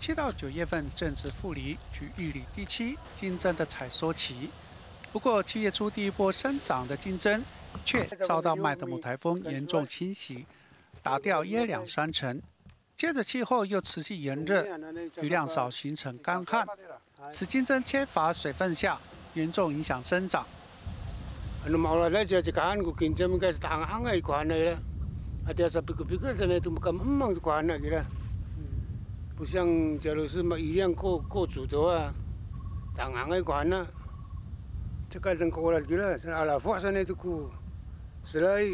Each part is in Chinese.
7到9月份正值富里与玉里地区金针的采收期。不过7月初第一波生长的金针，却遭到麦德姆台风严重侵袭，打掉约2、3成。接着气候又持续炎热，雨量少，形成干旱，使金针缺乏水分下，严重影响生长。 不像假如是雨量过足的话，长行的管呢，这个人过来了，阿拉发生的这个是来，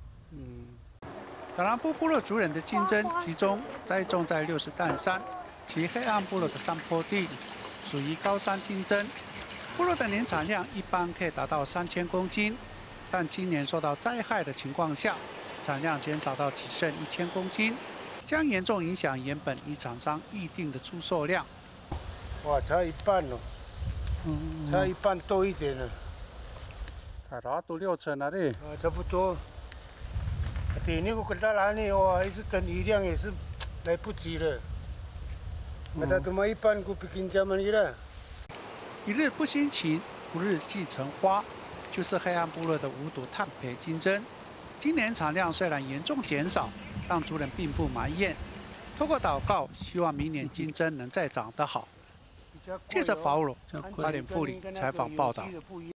达兰布部落族人的金针集中栽种在60担山及黑暗部落的山坡地，属于高山金针。部落的年产量一般可以达到3000公斤，但今年受到灾害的情况下，产量减少到只剩1000公斤。将严重影响原本与厂商预定的出售量。 哇，差一半了，差一半多一点了， 差多6成了嘞。 差不多。对，那个跟他来呢，哇，也是等雨量也是来不及了。那他他妈一半都不跟家们了。 一日不兴晴，不日即成花，就是黑暗部落的无毒炭培金针。今年产量虽然严重减少，但族人并不埋怨。透过祷告，希望明年金针能再长得好。记者法鲁8点富里采访报道。